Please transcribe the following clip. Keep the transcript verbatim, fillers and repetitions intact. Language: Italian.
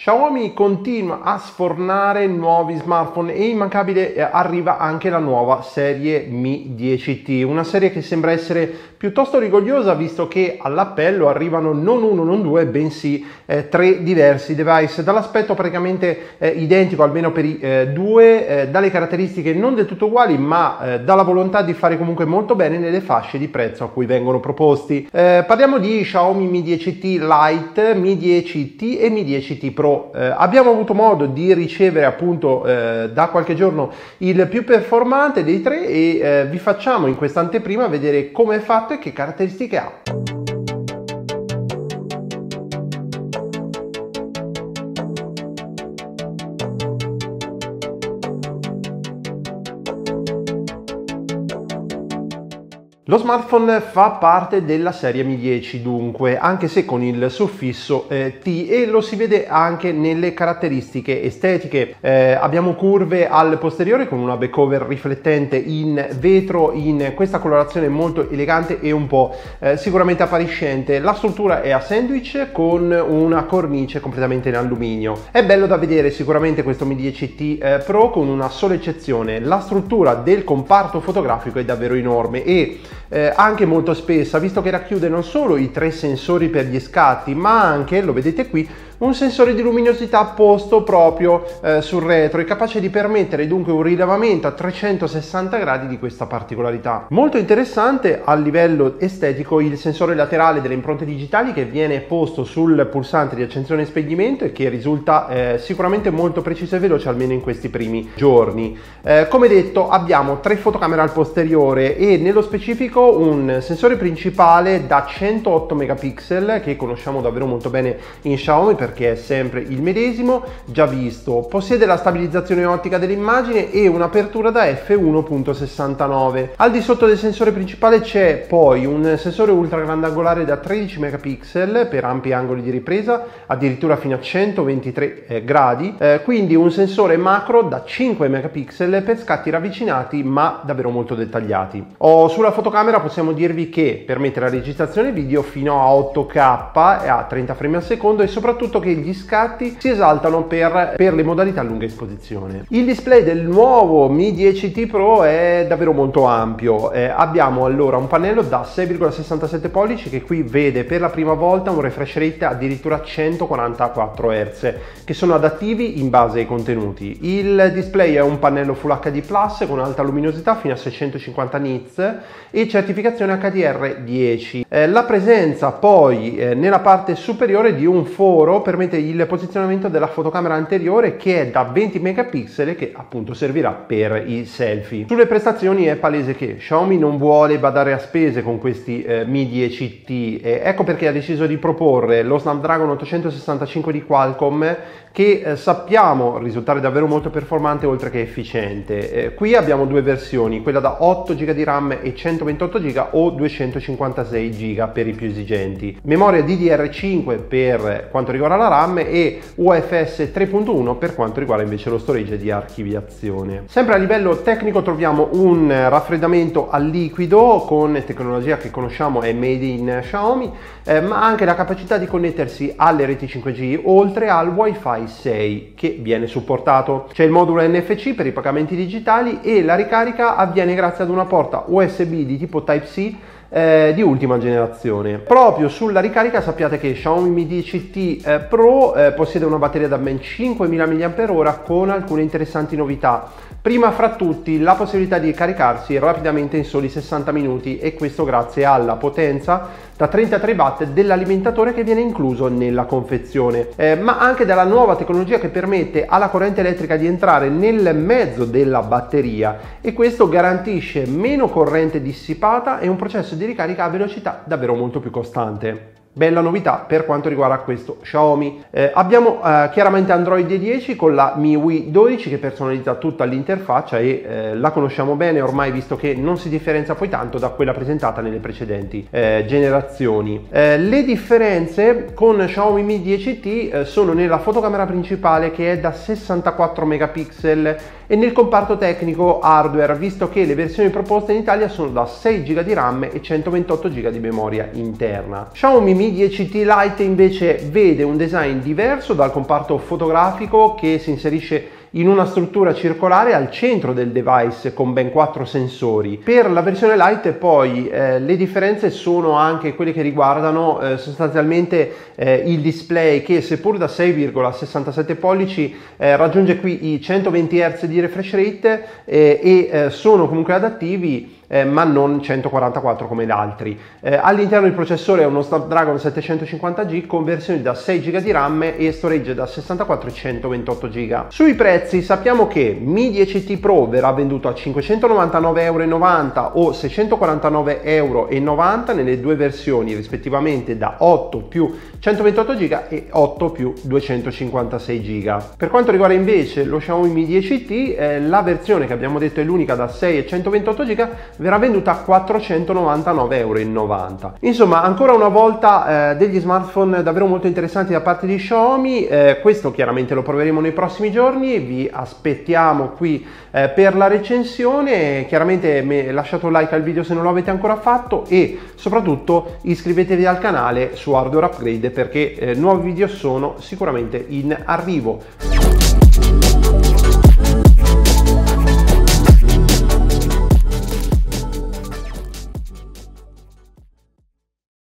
Xiaomi continua a sfornare nuovi smartphone e immancabile arriva anche la nuova serie Mi dieci T, una serie che sembra essere piuttosto rigogliosa visto che all'appello arrivano non uno, non due, bensì eh, tre diversi device dall'aspetto praticamente eh, identico, almeno per i eh, due, eh, dalle caratteristiche non del tutto uguali, ma eh, dalla volontà di fare comunque molto bene nelle fasce di prezzo a cui vengono proposti. Eh, parliamo di Xiaomi Mi dieci T Lite, Mi dieci T e Mi dieci T Pro. Eh, abbiamo avuto modo di ricevere appunto eh, da qualche giorno il più performante dei tre e eh, vi facciamo in questa anteprima vedere come è fatto e che caratteristiche ha. Lo smartphone fa parte della serie Mi dieci dunque, anche se con il suffisso eh, T, e lo si vede anche nelle caratteristiche estetiche. Eh, abbiamo curve al posteriore con una backover riflettente in vetro in questa colorazione molto elegante e un po' eh, sicuramente appariscente. La struttura è a sandwich con una cornice completamente in alluminio. È bello da vedere sicuramente questo Mi dieci T eh, Pro, con una sola eccezione: la struttura del comparto fotografico è davvero enorme e Eh, anche molto spessa, visto che racchiude non solo i tre sensori per gli scatti, ma anche, lo vedete qui, un sensore di luminosità posto proprio eh, sul retro e capace di permettere dunque un rilevamento a trecentosessanta gradi di questa particolarità. Molto interessante a livello estetico il sensore laterale delle impronte digitali che viene posto sul pulsante di accensione e spegnimento e che risulta eh, sicuramente molto preciso e veloce, almeno in questi primi giorni. Eh, come detto, abbiamo tre fotocamere al posteriore e nello specifico un sensore principale da centootto megapixel che conosciamo davvero molto bene in Xiaomi perché è sempre il medesimo, già visto. Possiede la stabilizzazione ottica dell'immagine e un'apertura da effe uno virgola sessantanove. Al di sotto del sensore principale c'è poi un sensore ultra grandangolare da tredici megapixel per ampi angoli di ripresa, addirittura fino a centoventitré eh, gradi, eh, quindi un sensore macro da cinque megapixel per scatti ravvicinati ma davvero molto dettagliati. Oh, sulla fotocamera possiamo dirvi che permette la registrazione video fino a otto K e a trenta frame al secondo e soprattutto che gli scatti si esaltano per, per le modalità a lunga esposizione. Il display del nuovo Mi dieci T Pro è davvero molto ampio. Eh, abbiamo allora un pannello da sei virgola sessantasette pollici che qui vede per la prima volta un refresh rate addirittura centoquarantaquattro hertz, che sono adattivi in base ai contenuti. Il display è un pannello Full acca di plus con alta luminosità fino a seicentocinquanta nits e certificazione acca D R dieci. Eh, la presenza poi eh, nella parte superiore di un foro permette il posizionamento della fotocamera anteriore che è da venti megapixel e che appunto servirà per i selfie. Sulle prestazioni è palese che Xiaomi non vuole badare a spese con questi eh, Mi dieci T, eh, ecco perché ha deciso di proporre lo Snapdragon ottocentosessantacinque di Qualcomm che eh, sappiamo risultare davvero molto performante oltre che efficiente. Eh, qui abbiamo due versioni, quella da otto giga di RAM e centoventotto giga o duecentocinquantasei giga per i più esigenti. Memoria D D R cinque per quanto riguarda la RAM e U F S tre punto uno per quanto riguarda invece lo storage di archiviazione. Sempre a livello tecnico troviamo un raffreddamento a liquido con tecnologia che conosciamo è made in Xiaomi, eh, ma anche la capacità di connettersi alle reti cinque G oltre al Wi-Fi sei che viene supportato. C'è il modulo N F C per i pagamenti digitali e la ricarica avviene grazie ad una porta U S B di tipo Type C Eh, di ultima generazione. Proprio sulla ricarica sappiate che Xiaomi Mi dieci T eh, Pro eh, possiede una batteria da ben cinquemila milliamperi orari con alcune interessanti novità. Prima fra tutti la possibilità di caricarsi rapidamente in soli sessanta minuti e questo grazie alla potenza da trentatré watt dell'alimentatore che viene incluso nella confezione, eh, ma anche dalla nuova tecnologia che permette alla corrente elettrica di entrare nel mezzo della batteria e questo garantisce meno corrente dissipata e un processo di ricarica a velocità davvero molto più costante. Bella novità per quanto riguarda questo Xiaomi. Eh, abbiamo eh, chiaramente Android dieci con la M I U I dodici che personalizza tutta l'interfaccia e eh, la conosciamo bene ormai visto che non si differenzia poi tanto da quella presentata nelle precedenti eh, generazioni. Eh, le differenze con Xiaomi Mi dieci T eh, sono nella fotocamera principale che è da sessantaquattro megapixel e nel comparto tecnico hardware visto che le versioni proposte in Italia sono da sei giga di RAM e centoventotto giga di memoria interna. Xiaomi Mi Mi dieci T Lite invece vede un design diverso dal comparto fotografico, che si inserisce in una struttura circolare al centro del device con ben quattro sensori. Per la versione Lite poi eh, le differenze sono anche quelle che riguardano eh, sostanzialmente eh, il display, che seppur da sei virgola sessantasette pollici eh, raggiunge qui i centoventi hertz di refresh rate eh, e eh, sono comunque adattivi, Eh, ma non centoquarantaquattro come gli altri. Eh, all'interno il processore è uno Snapdragon settecentocinquanta G con versioni da sei giga di RAM e storage da sessantaquattro e centoventotto giga. Sui prezzi sappiamo che Mi dieci T Pro verrà venduto a cinquecentonovantanove e novanta euro o seicentoquarantanove e novanta euro nelle due versioni rispettivamente da otto più centoventotto giga e otto più duecentocinquantasei giga. Per quanto riguarda invece lo Xiaomi Mi dieci T, eh, la versione che abbiamo detto è l'unica da sei e centoventotto giga verrà venduta a quattrocentonovantanove e novanta euro. Insomma, ancora una volta eh, degli smartphone davvero molto interessanti da parte di Xiaomi. Eh, questo chiaramente lo proveremo nei prossimi giorni, vi aspettiamo qui eh, per la recensione. Chiaramente me, lasciate un like al video se non lo avete ancora fatto e soprattutto iscrivetevi al canale su Hardware Upgrade, perché eh, nuovi video sono sicuramente in arrivo.